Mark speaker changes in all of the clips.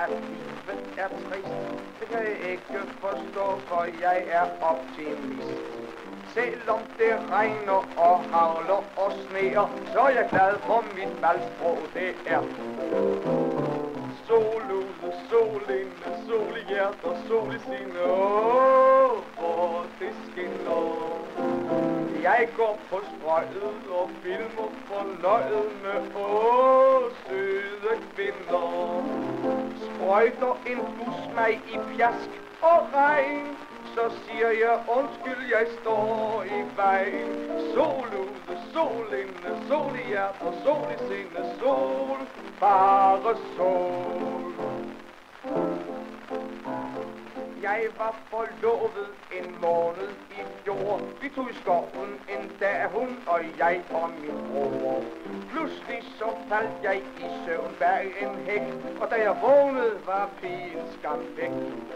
Speaker 1: at livet er trist. Det kan jeg ikke forstå, for jeg er optimist. Selvom det regner og hagler og sneer, så er jeg glad for mit valgsprog, det er sol ude, sol inde, sol i hjertet, sol i sine. Hvor det skinner. Jeg går på strøget og filmer fornøjet med søde kvinder. Sprøjter en bus mig i pjask og regn, så siger jeg undskyld, jeg står i vejen. Sol ude, sol inde, sol i hjertet, sol i sinde, sol, bare sol. Jeg var forlovet en måned i fjor. Vi tog i skoven en dag, hun og jeg og min bror. Pludselig så faldt jeg i søvn bag en hæk, og da jeg vågnede, var pigen skam væk.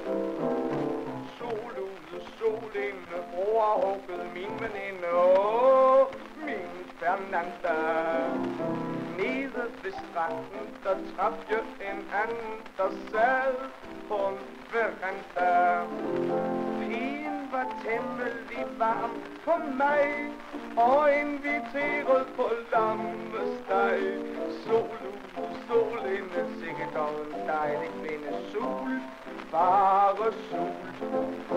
Speaker 1: Sol ude, sol inde, bror har hugget min veninde, min Fernanda. Nede ved stranden, der traf jeg en anden, der sad på en veranda. Pigen var temmelig varm på mig og inviteret på lammesteg. Sol ude, sol inde, sikkert og en dejlig kvinde. Sol, bare sol.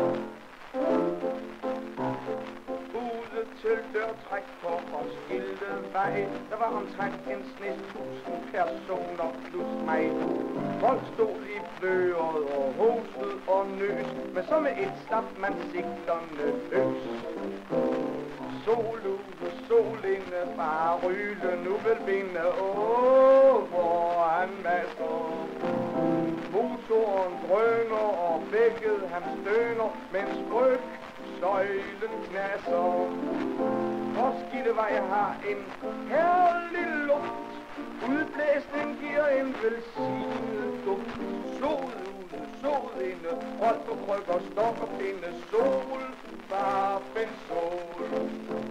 Speaker 1: Ude til dørtræk på Roskildevej, der var omtrent en snes-tusind personer plus mig. Folk stod i bløret og hostede og nøs, men så med et slap man sigterne løs. Sol ude, sol inde, bare ryle, nu vil vinde, hvor han masser. Motoren drøner og vækket han støner, mens søjlen knasser. Roskildevej har en herlig luft, udblæsning giver en velsignet duft. Sol ude, sol inde, hold på krykker, stok og pinde, sol, bare find sol.